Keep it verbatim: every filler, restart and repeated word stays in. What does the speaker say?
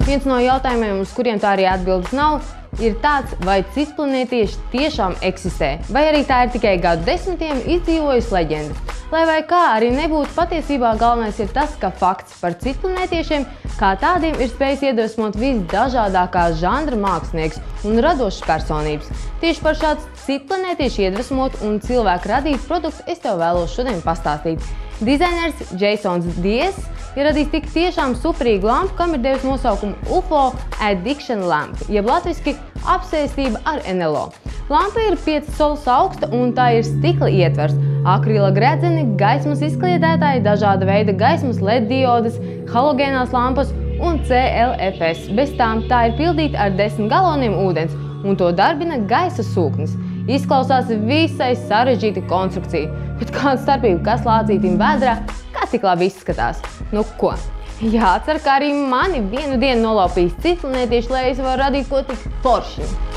Viens no jautājumiem, uz kuriem tā arī atbildes nav, ir tāds, vai citplanētieši tiešām eksistē, vai arī tā ir tikai gadu desmitiem izdzīvojusi leģenda. Lai vai kā arī nebūtu, patiesībā galvenais ir tas, ka fakts par citplanētiešiem kā tādiem ir spējis iedvesmot visdažādākās žanra mākslinieks un radošas personības. Tieši par šāds citplanētiešu iedvesmot un cilvēku radītu produktu es tev vēlos šodien pastāstīt. Dizainers Jasons Diess ir radījis tik tiešām superīgu lampu, kam ir devis nosaukumu U F O Addiction Lamp, jeb latviski apsēstība ar N L O. Lampa ir piecas colus augsta un tā ir stikla ietvers, akrila gredzeni, gaismas izkliedētāji, dažāda veida gaismas L E D diodes, halogēnās lampas un C L F S. Bez tām tā ir pildīta ar desmit galoniem ūdens un to darbina gaisa sūknis. Izklausās visai sarežģīta konstrukcija, bet kāda starpība, kas lācītim vēdrā, kā tik labi izskatās. Nu ko? Jācer, ka arī mani vienu dienu nolaupīs citplanētieši, lai es varu radīt ko tik forši.